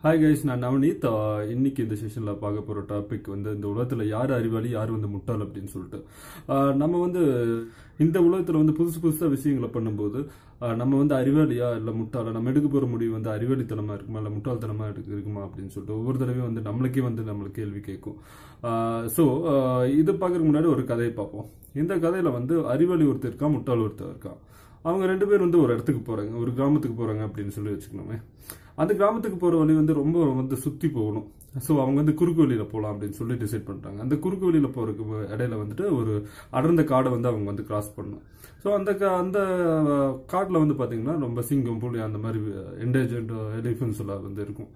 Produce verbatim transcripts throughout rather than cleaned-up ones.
Hi guys, நான் நவனீத். இன்னைக்கு இந்த செஷனில் பார்க்க போகிற டாபிக் வந்து இந்த உலகத்தில் யார் அறிவாளி யார் வந்து முட்டாள் அப்படின்னு சொல்லிட்டு நம்ம வந்து இந்த உலகத்தில் வந்து புதுசு புதுசாக விஷயங்களை பண்ணும்போது நம்ம வந்து அறிவாளியா இல்லை முட்டாளா, நம்ம எடுக்க போகிற முடிவு வந்து அறிவாளித்தனமாக இருக்குமா இல்லை முட்டாள்தனமாக எடுக்க இருக்குமா அப்படின்னு சொல்லிட்டு ஒவ்வொரு தடவையும் வந்து நம்மளுக்கே வந்து நம்மளுக்கு கேள்வி கேட்கும். ஸோ இது பார்க்கறதுக்கு முன்னாடி ஒரு கதையை பார்ப்போம். இந்த கதையில் வந்து அறிவாளி ஒருத்தர் இருக்கான், முட்டாள் ஒருத்தர் இருக்கான். அவங்க ரெண்டு பேர் வந்து ஒரு இடத்துக்கு போகிறாங்க, ஒரு கிராமத்துக்கு போகிறாங்க அப்படின்னு சொல்லி வச்சுக்கணுமே. அந்த கிராமத்துக்கு போகிற வழி வந்து ரொம்ப வந்து சுற்றி போகணும். ஸோ அவங்க வந்து குறுக்கு வழியில் போகலாம் அப்படின்னு சொல்லி டிசைட் பண்ணுறாங்க. அந்த குறுக்கு வழியில் போகிறதுக்கு இடையில வந்துட்டு ஒரு அடர்ந்த காடை வந்து அவங்க வந்து கிராஸ் பண்ணணும். ஸோ அந்த அந்த காட்டில் வந்து பார்த்தீங்கன்னா ரொம்ப சிங்கம், புலி, அந்த மாதிரி என்டேஜர்ட் எலிஃபன்ஸ் எல்லாம் வந்து இருக்கும்.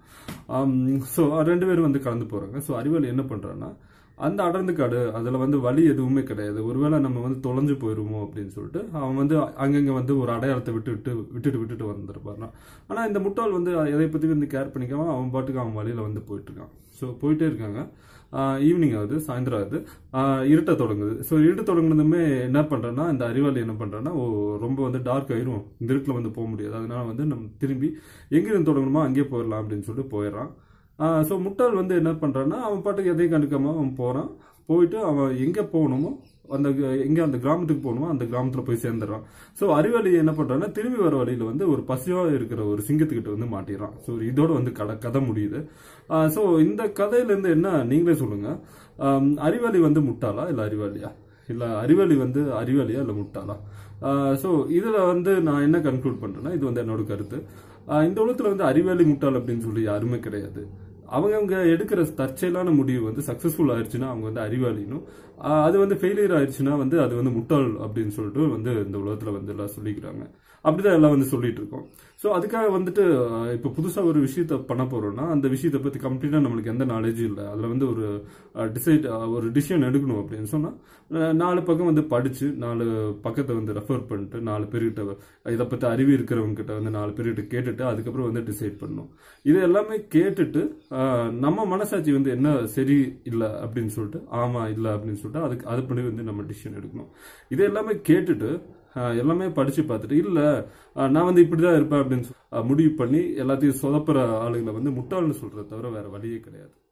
ஸோ ரெண்டு பேரும் வந்து கலந்து போகிறாங்க. ஸோ அறிவாளி என்ன பண்ணுறான்னா, அந்த அடர்ந்து காடு அதில் வந்து வழி எதுவுமே கிடையாது, ஒருவேளை நம்ம வந்து தொலைஞ்சு போயிடுவோமோ அப்படின்னு சொல்லிட்டு அவன் வந்து அங்கங்கே வந்து ஒரு அடையாளத்தை விட்டு விட்டு விட்டுட்டு விட்டுட்டு வந்துருப்பாருனா. ஆனால் இந்த முட்டாள் வந்து எதை பற்றி வந்து கேர் பண்ணிக்காம அவன் பாட்டுக்கு அவன் வழியில் வந்து போயிட்டு இருக்கான். ஸோ போயிட்டே இருக்காங்க. ஈவினிங் ஆகுது, சாயந்தரம் ஆகுது, இருட்ட தொடங்குது. ஸோ இருட்டு தொடங்குனதுமே என்ன பண்ணுறேன்னா, இந்த அறிவாளி என்ன பண்ணுறேன்னா, ஓ ரொம்ப வந்து டார்க் ஆயிரும், இந்த இருட்டில் வந்து போக முடியாது, அதனால வந்து நம்ம திரும்பி எங்கேருந்து தொடங்கணுமோ அங்கேயே போயிடலாம் அப்படின்னு சொல்லிட்டு போயிடுறான். ஸோ முட்டாள் வந்து என்ன பண்ணுறான்னா, அவன் பாட்டுக்கு எதையும் கண்டுக்காம அவன் போகிறான். போயிட்டு அவன் எங்கே போகணுமோ அந்த எங்கே அந்த கிராமத்துக்கு போகணுமோ அந்த கிராமத்தில் போய் சேர்ந்துடுறான். ஸோ அறிவாளி என்ன பண்ணுறான்னா, திரும்பி வர வழியில் வந்து ஒரு பசியாக இருக்கிற ஒரு சிங்கத்துக்கிட்ட வந்து மாட்டிடுறான். ஸோ இதோட வந்து கதை கதை முடியுது. ஸோ இந்த கதையிலேருந்து என்ன நீங்களே சொல்லுங்கள், அறிவாளி வந்து முட்டாளா இல்லை அறிவாளியா, இல்லை அறிவாளி வந்து அறிவாளியா இல்லை முட்டாளா? ஸோ இதில் வந்து நான் என்ன கன்க்ளூட் பண்ணுறேன்னா, இது வந்து என்னோட கருத்து. இந்த உலகத்தில் வந்து அறிவாளி முட்டாள் அப்படின்னு சொல்லி யாருமே கிடையாது. அவங்கவுங்க எடுக்கிற தற்செயலான முடிவு வந்து சக்சஸ்ஃபுல் ஆயிடுச்சுன்னா அவங்க வந்து அறிவாளினும், அது வந்து ஃபெயிலியர் ஆயிடுச்சுன்னா வந்து அது வந்து முட்டாள் அப்படின்னு சொல்லிட்டு வந்து இந்த உலகத்துல வந்து எல்லாம் சொல்லிக்கிறாங்க. அப்படிதான் எல்லாம் வந்து சொல்லிட்டு இருக்கோம். ஸோ அதுக்காக வந்துட்டு இப்போ புதுசாக ஒரு விஷயத்த பண்ண போறோம்னா அந்த விஷயத்தை பற்றி கம்ப்ளீட்டாக நம்மளுக்கு எந்த நாலேஜும் இல்லை, அதில் வந்து ஒரு டிசைட் ஒரு டிசிஷன் எடுக்கணும் அப்படின்னு சொன்னால் நாலு பக்கம் வந்து படித்து நாலு பக்கத்தை வந்து ரெஃபர் பண்ணிட்டு நாலு பேர்கிட்ட இதை பற்றி அறிவு இருக்கிறவங்க கிட்ட வந்து நாலு பேர்கிட்ட கேட்டுட்டு அதுக்கப்புறம் வந்து டிசைட் பண்ணணும். இது எல்லாமே கேட்டுட்டு நம்ம மனசாட்சி வந்து என்ன சரி இல்லை அப்படின்னு சொல்லிட்டு, ஆமா இல்லை அப்படின்னு சொல்லிட்டு அதுக்கு அது பண்ணி வந்து நம்ம டிசிஷன் எடுக்கணும். இது எல்லாமே கேட்டுட்டு எல்லாமே படிச்சு பார்த்துட்டு இல்லை நான் வந்து இப்படிதான் இருப்பேன் அப்படின்னு முடிவு பண்ணி எல்லாத்தையும் சொதப்புற ஆளுங்களை வந்து முட்டாள்னு சொல்றதை தவிர வேற வழியே கிடையாது.